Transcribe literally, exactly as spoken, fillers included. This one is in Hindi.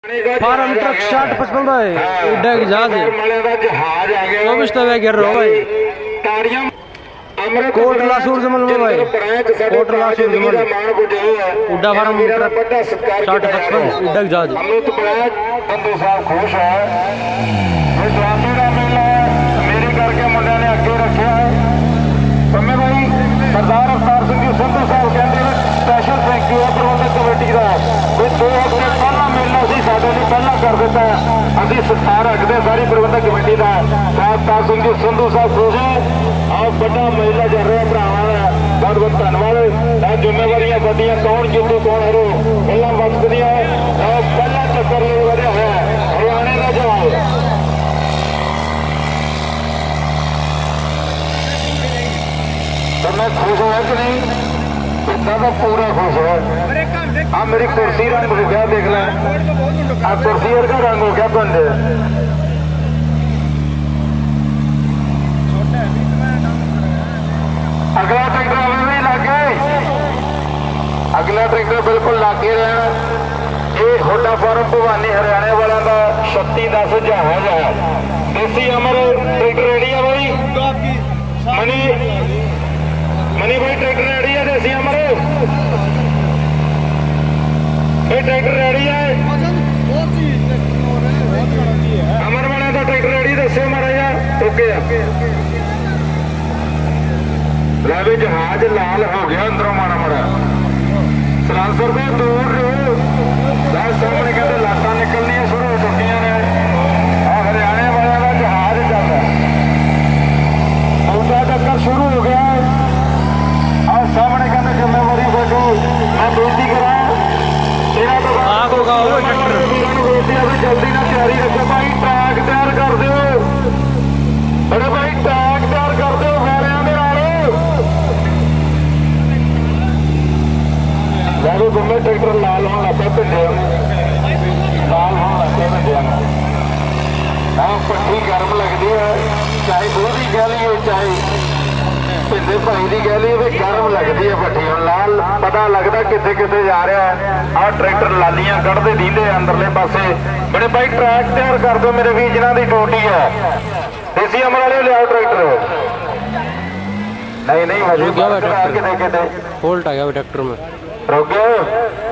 फार्म ट्रक साठ पचपन है उड़ा की जहाज चौबीस तवे गिर रहा भाई कोट लासूर जमल में भाई कोट लासूर जमल उड़ा फार्म ट्रक साठ पचपन उड़ा की जहाज बंधु साहब खुश है स्वामी का मेला मेरे करके मुंडे ने अगे रखा है तुम्हें भाई सरदार अवतार सिंह जी संधू साहब कहते हैं स्पैशल थैंक यू प्रबंधक कमेटी का कोई दो हफ्ते पहला मेला अभी साढ़े लिए पहला कर दिता अभी सत्कार रखते सारी प्रबंधक कमेटी का अवतार सिंह जी संधू साहब खुश है और बड़ा मेला चल रहा भरावान का बहुत बहुत धन्यवाद जिम्मेवारियां बड़िया कौन जीतू कौन हरू गल्लां बचदियां और पहला चक्कर लगा है हरियाणे का जवाब तो मैं खुश हुआ कि नहीं इतना तो पूरा खुश है हाँ मेरी कुर्सी रंग हो गया देख लें हाँ कुर्सी का रंग हो गया बंदे अगला ट्रैक्टर हमें भी लागे अगला ट्रैक्टर बिल्कुल लागे रहना ये होडा फार्म भवानी हरियाणे वालों का छत्ती दस जहाज है देसी अमर ट्रैक्टर रेडी है भाई मनी मनी भाई ट्रैक्टर रेडी है देसी अमर ये ट्रैक्टर रेडी है अमर वाला का ट्रैक्टर रेडी दसो मारा ओके भी जहाज लाल हो गया अंदरों माड़ा माड़ा सलांसर को दूर रहो सामने कहते लाटा निकलनिया शुरू हो चुकी ने हरियाणे वाले का जहाज चल रहा दूसरा चक्कर शुरू हो गया और सामने कहते जिम्मेवारी बैठो मैं बेनती करा तेरा तो जल्दी ना तैयारी रखो भाई ट्रैक तैयार कर दो अरे भाई ट्रैक तैयार कर दो जो तुम्हें ट्रैक्टर लाल होने लगे भिंडे लाल होने लगे भिंडिया पट्टी गर्म लगती है चाहे दूधी कह लीए चाहे भिंडे भाई की कह लीए भी गर्म लगती है पट्टी हम लाल पता लगता कितने कितने जा रहा है आ ट्रैक्टर लालियां कढ़ते दींदे अंदरले पासे बड़े भाई ट्रैक तैयार कर दो मेरे भी जिन्हों की टोटी है देसी अमर वाले लियाओ ट्रैक्टर नहीं नहीं फॉल्ट आ गया ट्रैक्टर में रुक गए